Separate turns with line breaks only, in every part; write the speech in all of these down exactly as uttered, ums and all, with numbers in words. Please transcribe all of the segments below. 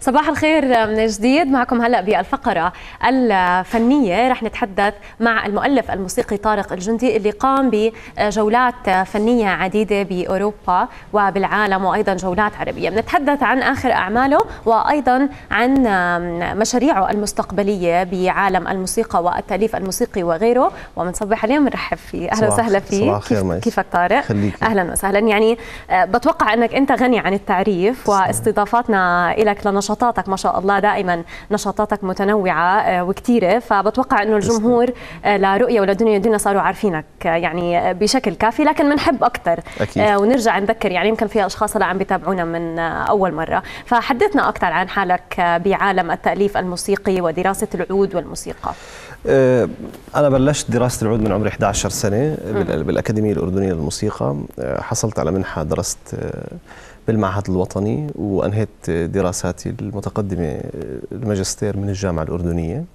صباح الخير من جديد. معكم هلا بالفقره الفنيه رح نتحدث مع المؤلف الموسيقي طارق الجندي اللي قام بجولات فنيه عديده باوروبا وبالعالم وايضا جولات عربيه. بنتحدث عن اخر اعماله وايضا عن مشاريعه المستقبليه بعالم الموسيقى والتاليف الموسيقي وغيره، وبنصبح عليه ونرحب فيه. اهلا وسهلا فيك. كيف كيفك طارق؟
خليكي.
اهلا وسهلا. يعني بتوقع انك انت غني عن التعريف، واستضافاتنا لك لنشاطاتك ما شاء الله دائما نشاطاتك متنوعه وكثيره، فبتوقع انه الجمهور لرؤيه ولدنيا دنيا صاروا عارفينك يعني بشكل كافي، لكن بنحب اكثر ونرجع نذكر يعني يمكن في اشخاص هلا عم بيتابعونا من اول مره، فحدثنا اكثر عن حالك بعالم التاليف الموسيقي ودراسه العود والموسيقى.
أنا بلشت دراسة العود من عمري إحدى عشرة سنة بالأكاديمية الأردنية للموسيقى. حصلت على منحة، درست بالمعهد الوطني وأنهيت دراساتي المتقدمة الماجستير من الجامعة الأردنية.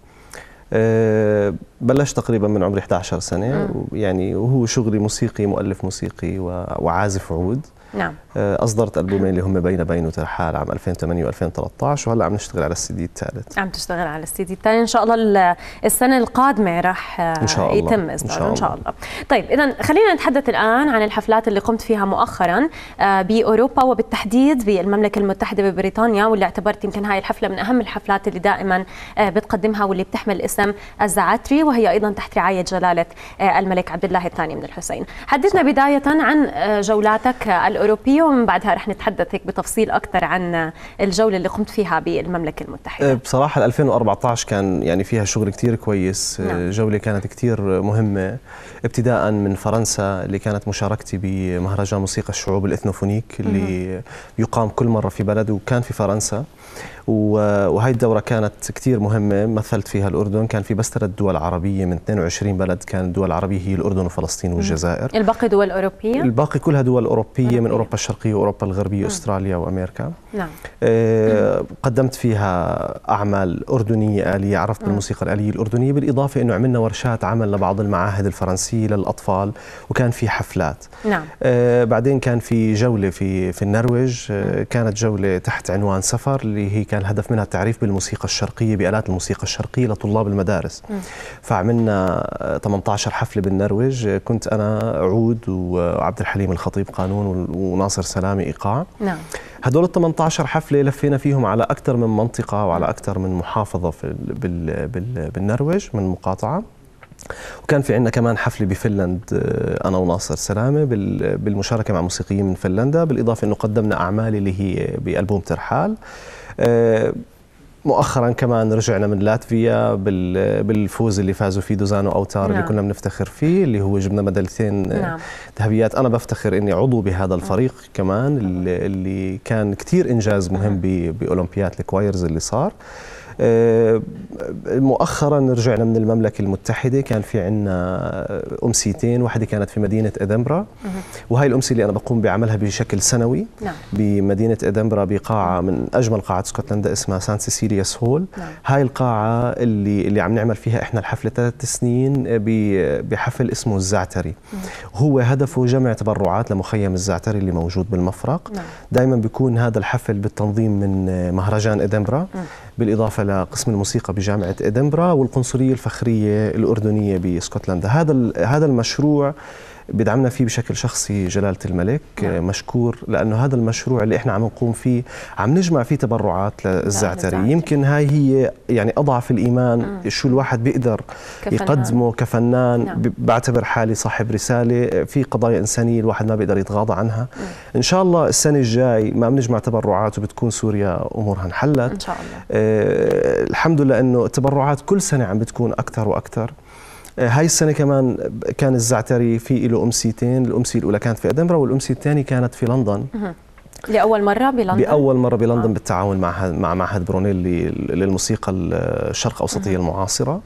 بلشت تقريبا من عمري إحدى عشرة سنة، يعني وهو شغلي موسيقي، مؤلف موسيقي وعازف عود.
نعم.
أصدرت ألبومين اللي هم بين بين وترحال عام ألفين وثمانية وألفين وثلاثة عشر، وهلا عم نشتغل على السي دي الثالث.
عم تشتغل على السي دي الثاني، إن شاء الله السنة القادمة راح
إن شاء الله.
يتم إصداره إن شاء الله. طيب إذا خلينا نتحدث الآن عن الحفلات اللي قمت فيها مؤخرا بأوروبا وبالتحديد بالمملكة المتحدة ببريطانيا، واللي اعتبرت يمكن هاي الحفلة من أهم الحفلات اللي دائما بتقدمها واللي بتحمل اسم الزعاتري، وهي أيضا تحت رعاية جلالة الملك عبد الله الثاني من الحسين. حدثنا بداية عن جولاتك الأوروبية، ومن بعدها رح نتحدث هيك بتفصيل أكثر عن الجولة اللي قمت فيها بالمملكة المتحدة.
بصراحة ألفين وأربعة عشر كان يعني فيها شغل كتير كويس. نعم. جولة كانت كتير مهمة، ابتداء من فرنسا اللي كانت مشاركتي بمهرجان موسيقى الشعوب الإثنوفونيك اللي مم. يقام كل مرة في بلد، وكان في فرنسا. وهي الدورة كانت كتير مهمة، مثلت فيها الأردن. كان في بس ثلاث دول عربية من اثنين وعشرين بلد، كان الدول العربية هي الأردن وفلسطين والجزائر.
الباقي دول أوروبية؟ الباقي
كلها دول أوروبية, أوروبية. من أوروبا الشرقية وأوروبا الغربية وأستراليا وأمريكا.
نعم.
آه قدمت فيها أعمال أردنية آلية، عرفت بالموسيقى الآلية الأردنية، بالإضافة أنه عملنا ورشات عمل لبعض المعاهد الفرنسية للأطفال، وكان في حفلات.
نعم.
آه بعدين كان في جولة في في النرويج. آه كانت جولة تحت عنوان سفر، اللي هي كان الهدف منها التعريف بالموسيقى الشرقية، بآلات الموسيقى الشرقية لطلاب المدارس. م. فعملنا ثمانية عشر حفلة بالنرويج، كنت أنا عود وعبد الحليم الخطيب قانون وناصر سلامي إيقاع.
نعم.
هدول ال ثمانية عشر حفلة لفينا فيهم على أكثر من منطقة وعلى أكثر من محافظة في بال بال بالنرويج من مقاطعة. وكان في عندنا كمان حفلة بفنلند أنا وناصر سلامة بالمشاركة مع موسيقيين من فنلندا، بالإضافة أنه قدمنا أعمال اللي هي بألبوم ترحال. مؤخرا كمان رجعنا من لاتفيا بالفوز اللي فازوا فيه دوزانو أوتار. نعم. اللي كنا بنفتخر فيه، اللي هو جبنا ميداليتين. نعم. ذهبيات. أنا بفتخر إني عضو بهذا الفريق. نعم. كمان اللي, اللي كان كتير إنجاز مهم بأولمبياد الكوايرز اللي صار. مؤخرا رجعنا من المملكة المتحدة، كان في عندنا أمسيتين، واحدة كانت في مدينة إدنبرا، وهي الأمسية اللي أنا بقوم بعملها بشكل سنوي. نعم. بمدينة إدنبرا بقاعة من أجمل قاعات اسكتلندا اسمها سانت سيسيلياس هول. نعم. هاي القاعة اللي اللي عم نعمل فيها إحنا الحفلة ثلاث سنين بحفل اسمه الزعتري. مم. هو هدفه جمع تبرعات لمخيم الزعتري اللي موجود بالمفرق. نعم. دائما بيكون هذا الحفل بالتنظيم من مهرجان إدنبرا. مم. بالإضافة لقسم الموسيقى بجامعة إدنبرا والقنصلية الفخرية الأردنية باسكتلندا. هذا هذا المشروع بدعمنا فيه بشكل شخصي جلالة الملك. نعم. مشكور، لأنه هذا المشروع اللي إحنا عم نقوم فيه عم نجمع فيه تبرعات للزعتري. نعم. يمكن هاي هي يعني أضعف الإيمان. مم. شو الواحد بيقدر كفنان. يقدمه كفنان. نعم. بعتبر حالي صاحب رسالة في قضايا إنسانية الواحد ما بيقدر يتغاضى عنها. مم. إن شاء الله السنة الجاي ما بنجمع تبرعات وبتكون سوريا أمورها انحلت
إن شاء الله.
آه الحمد لله إنه التبرعات كل سنة عم بتكون أكثر وأكثر. هاي السنة كمان كان الزعتري في له أمسيتين، الأمسية الأولى كانت في إدنبرا والأمسية الثانية كانت في لندن.
لأول مرة بلندن؟
بأول مرة بلندن. آه. بالتعاون مع مع معهد برونيلي للموسيقى الشرق أوسطية المعاصرة.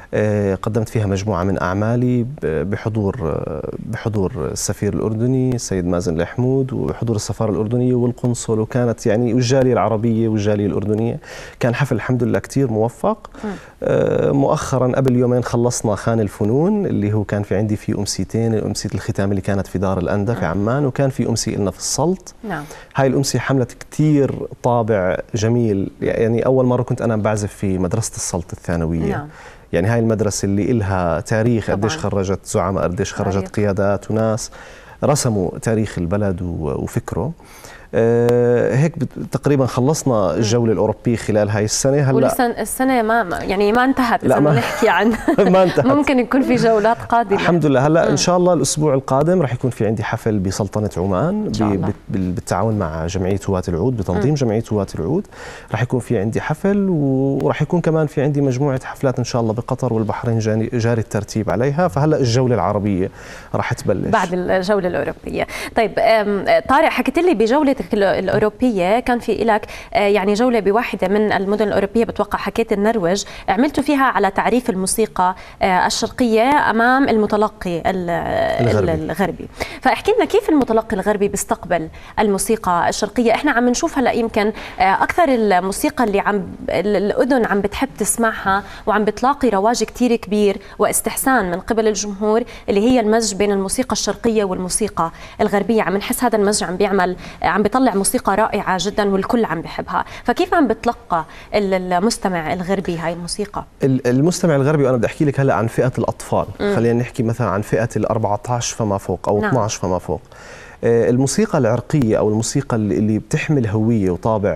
قدمت فيها مجموعة من أعمالي بحضور بحضور السفير الأردني السيد مازن الحمود، وبحضور السفارة الأردنية والقنصل، وكانت يعني والجالية العربية والجالية الأردنية. كان حفل الحمد لله كتير موفق. مؤخرا قبل يومين خلصنا خان الفنون اللي هو كان في عندي فيه أمسيتين، أمسية الختام اللي كانت في دار الأندى في عمان، وكان في أمسية لنا في السلط.
نعم.
هاي الأمسية حملت كتير طابع جميل، يعني أول مرة كنت أنا بعزف في مدرسة السلط الثانوية. نعم. يعني هاي المدرسة اللي إلها تاريخ، قديش خرجت زعماء، قديش خرجت قيادات وناس رسموا تاريخ البلد وفكره. أه هيك تقريبا خلصنا الجولة الأوروبية خلال هاي السنة. هلا
ولسه السنة ما يعني ما انتهت،
لا ما
نحكي عن
ما انتهت.
ممكن يكون في جولات قادمة
الحمد لله. هلا م. إن شاء الله الأسبوع القادم رح يكون في عندي حفل بسلطنة عمان بالتعاون مع جمعية هواة العود، بتنظيم م. جمعية هواة العود. رح يكون في عندي حفل، ورح يكون كمان في عندي مجموعة حفلات إن شاء الله بقطر والبحرين جاري الترتيب عليها. فهلا الجولة العربية رح تبلش
بعد الجولة الأوروبية. طيب طارق، حكيت لي بجولة الأوروبية كان في لك يعني جولة بواحدة من المدن الأوروبية، بتوقع حكيت النرويج، عملتوا فيها على تعريف الموسيقى الشرقية أمام المتلقي الغربي, الغربي. فاحكي لنا كيف المتلقي الغربي بيستقبل الموسيقى الشرقية؟ احنا عم نشوف هلا يمكن أكثر الموسيقى اللي عم الأذن عم بتحب تسمعها وعم بتلاقي رواج كتير كبير واستحسان من قبل الجمهور، اللي هي المزج بين الموسيقى الشرقية والموسيقى الغربية. عم نحس هذا المزج عم بيعمل عم بيطلع موسيقى رائعة جدا والكل عم بيحبها. فكيف عم بتلقى المستمع الغربي هاي الموسيقى؟
المستمع الغربي، وأنا بدي أحكي لك هلا عن فئة الأطفال. م. خلينا نحكي مثلا عن فئة الأربعة عشر فما فوق أو نعم. اثني عشر فما فوق. الموسيقى العرقية أو الموسيقى اللي بتحمل هوية وطابع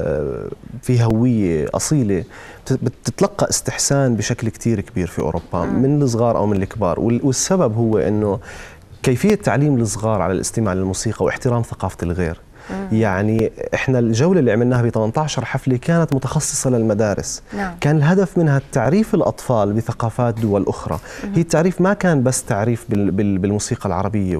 في هوية أصيلة بتتلقى استحسان بشكل كتير كبير في أوروبا، م. من الصغار أو من الكبار. والسبب هو أنه كيفية تعليم الصغار على الاستماع للموسيقى واحترام ثقافة الغير. يعني احنا الجولة اللي عملناها ب ثمانية عشر حفلة كانت متخصصة للمدارس. نعم. كان الهدف منها تعريف الأطفال بثقافات دول أخرى. مم. هي التعريف ما كان بس تعريف بالموسيقى العربية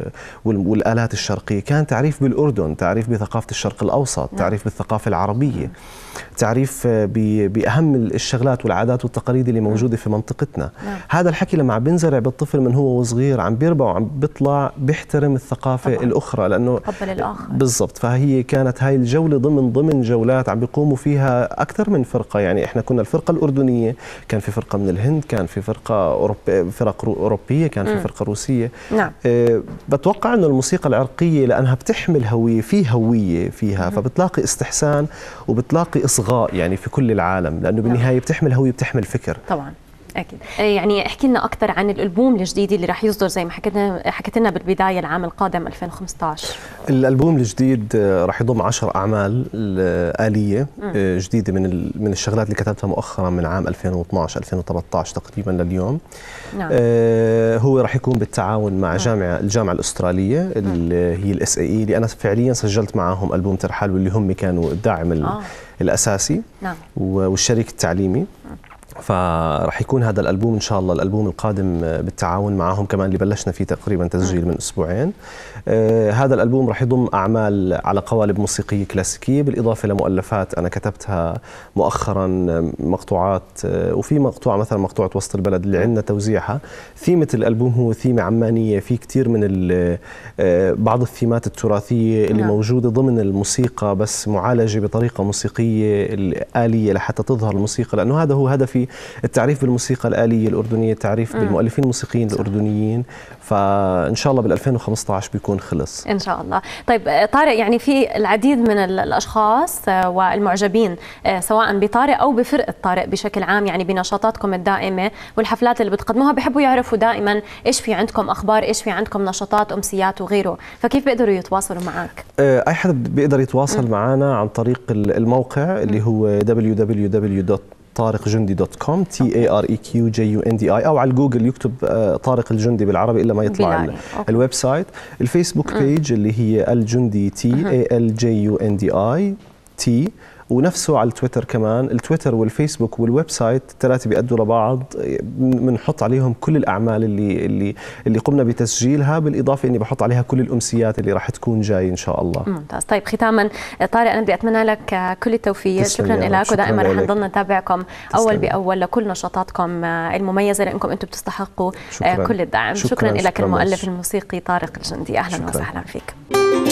والآلات الشرقية، كان تعريف بالأردن، تعريف بثقافة الشرق الأوسط. نعم. تعريف بالثقافة العربية. تعريف بأهم الشغلات والعادات والتقاليد اللي موجودة في منطقتنا. نعم. هذا الحكي لما عم بينزرع بالطفل من هو وصغير عم بيربى وعم بيطلع بيحترم الثقافة طبعا. الأخرى، لأنه
قبل الآخر
بالضبط. فهي كانت هاي الجولة ضمن ضمن جولات عم بيقوموا فيها أكثر من فرقة. يعني إحنا كنا الفرقة الأردنية، كان في فرقة من الهند، كان في فرقة أوروبية، فرق أوروبية، كان في م. فرقة روسية.
نعم.
أه بتوقع إنه الموسيقى العرقية لأنها بتحمل هوية، في هوية فيها، م. فبتلاقي استحسان وبتلاقي إصغاء يعني في كل العالم، لأنه بالنهاية بتحمل هوية، بتحمل فكر.
طبعا أكيد. يعني احكي لنا أكثر عن الألبوم الجديد اللي راح يصدر زي ما حكينا حكيت لنا بالبداية العام القادم ألفين وخمسة عشر.
الألبوم الجديد راح يضم عشر أعمال آلية م. جديدة من من الشغلات اللي كتبتها مؤخرا من عام ألفين واثني عشر ألفين وثلاثة عشر تقريبا لليوم. نعم. آه هو راح يكون بالتعاون مع جامعة الجامعة الأسترالية م. اللي هي الاس اي اي، اللي أنا فعليا سجلت معهم ألبوم ترحال، واللي هم كانوا الداعم آه. الأساسي. نعم. والشريك التعليمي. م. فراح يكون هذا الألبوم إن شاء الله الألبوم القادم بالتعاون معهم كمان، اللي بلشنا فيه تقريبا تسجيل من أسبوعين. آه هذا الألبوم راح يضم أعمال على قوالب موسيقية كلاسيكية، بالإضافة لمؤلفات أنا كتبتها مؤخرا، مقطوعات. آه وفي مقطوعة مثلا مقطوعة وسط البلد اللي عندنا توزيعها. ثيمة الألبوم هو ثيمة عمانية، في كتير من آه بعض الثيمات التراثية اللي نعم. موجودة ضمن الموسيقى، بس معالجة بطريقة موسيقية آلية لحتى تظهر الموسيقى، لأنه هذا هو هدفي، التعريف بالموسيقى الآلية الأردنية، التعريف م. بالمؤلفين الموسيقيين الأردنيين. فإن شاء الله بال ألفين وخمسة عشر بيكون خلص
إن شاء الله. طيب طارق، يعني في العديد من الأشخاص والمعجبين سواء بطارق أو بفرقة طارق بشكل عام، يعني بنشاطاتكم الدائمة والحفلات اللي بتقدموها، بيحبوا يعرفوا دائما إيش في عندكم أخبار، إيش في عندكم نشاطات، أمسيات وغيره. فكيف بيقدروا يتواصلوا معك؟
أي حدا بيقدر يتواصل م. معنا عن طريق الموقع اللي هو دبليو دبليو دبليو دوت طارق جندي دوت كوم، تي اي ار اي كيو جي يو ان دي اي، او على جوجل يكتب طارق الجندي بالعربي الا ما يطلع الويب سايت. الفيسبوك بيج اللي هي الجندي، تي اي ال جي يو ان دي اي تي، ونفسه على التويتر كمان. التويتر والفيسبوك والويب سايت الثلاثه بيأدوا لبعض، بنحط عليهم كل الاعمال اللي اللي اللي قمنا بتسجيلها، بالاضافه اني بحط عليها كل الامسيات اللي راح تكون جاي ان شاء الله.
ممتاز. طيب ختاما طارق، انا بدي اتمنى لك كل التوفيق. شكرا لك، ودائما رح نضلنا نتابعكم اول باول لكل نشاطاتكم المميزه، لانكم انتم بتستحقوا شكرا. كل الدعم. شكرا, شكرا لك المؤلف الموسيقي طارق الجندي، اهلا شكرا. وسهلا فيك.